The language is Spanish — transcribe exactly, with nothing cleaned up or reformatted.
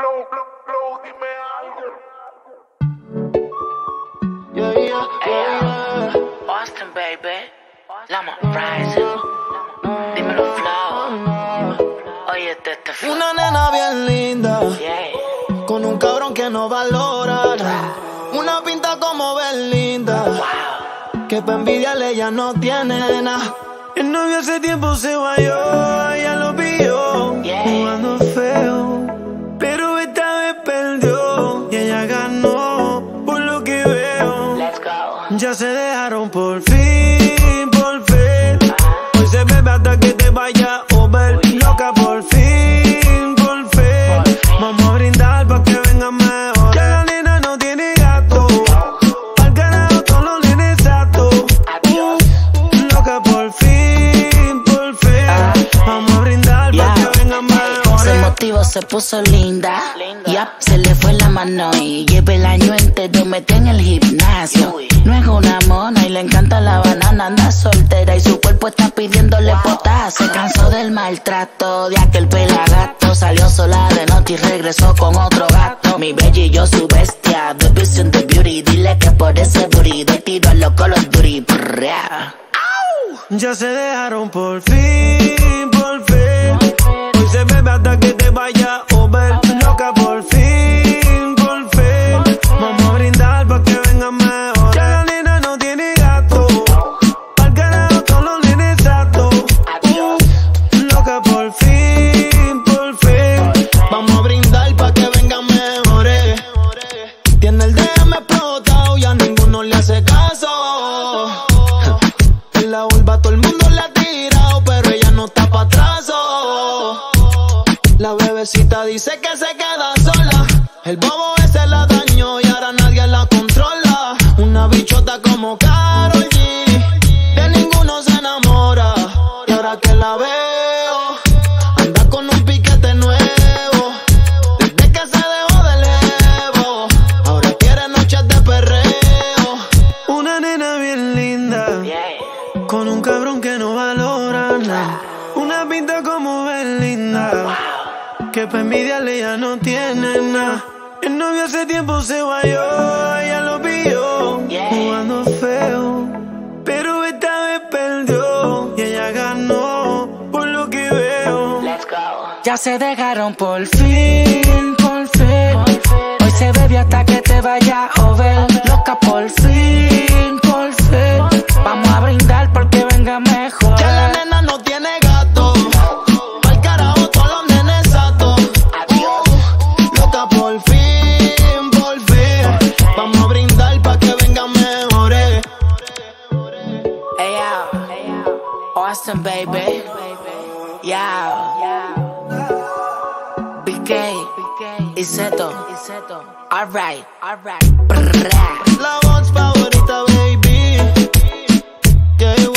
Flow, flow, flow, dime algo. Yeah, yeah, yeah, yeah. Austin, baby. Lama Rising. Dímelo, Flow. Oye, este este flow. Una nena bien linda, Yeah. con un cabrón que no valora. Una pinta como Belinda, Wow. que pa' envidiarle ella no tiene nada. El novio hace tiempo se guayó, ella lo pilló, Yeah. jugando feo. Pero esta vez perdió y ella ganó, por lo que veo. Let's go. Ya se dejaron por fin, por fin. Hoy se bebe hasta que te vaya over. Loca por fin, por fin. Vamos a brindar pa' que vengan mejor. Ya la nena no tiene gato, al carajo todos los nenes satos. Adiós. Loca por fin, por fin. Vamos a brindar pa' que vengan mejor. Ese motivo se puso linda. Yap, se le fue la mano y lleva el año entero metida en el gimnasio. No es una mona y le encanta la banana, anda soltera y su cuerpo está pidiéndole potasio. Se cansó del maltrato de aquel pelagato, salió sola de noche y regresó con otro gato. Mi bella y yo su bestia, the beast and the beauty. Dile que por ese booty doy tiro a los Call of Duty. Brrra. Ya se dejaron por fin, por fin. Hoy se bebe hasta que te vaya over. Loca por fin, por fin. Vamos a brindar pa' que vengan mejor. Ya la nena no tiene gato, al carajo todos los nenes satos. Loca por fin, por fin. Vamos a brindar pa' que vengan mejores. Tiene el D M explotado y a ninguno le hace caso. En la urba todo el mundo le ha tirado, pero ella no está pa' atrás. oh. La bebecita dice que se queda sola. El bobo ese la dañó y ahora nadie la controla. Una bichota como Karol G, de ninguno se enamora. Y ahora que la veo, anda con un piquete nuevo. Desde que se dejó del Evo, ahora quiere noches de perreo. Una nena bien linda, Yeah. con un cabrón que no valora nada. Una pinta como Belinda, que pa' envidiarle ya no tiene nada. El novio hace tiempo se guayó, ella lo pilló, Yeah. jugando feo. Pero esta vez perdió y ella ganó, por lo que veo. Let's go. Ya se dejaron por fin, por fin. Hoy se bebe hasta que te vaya over. Loca por fin, por fin. Vamos a brindar porque venga mejor. Ya la nena no tiene gato, al carajo todos los nenes satos. Adiós. Loca por fin, por fin. Vamos a brindar pa' que vengan mejores. Hey, yo. Austin, baby. Yeah. B K. Y Zeto. Alright. Alright. La voz favorita, baby. Que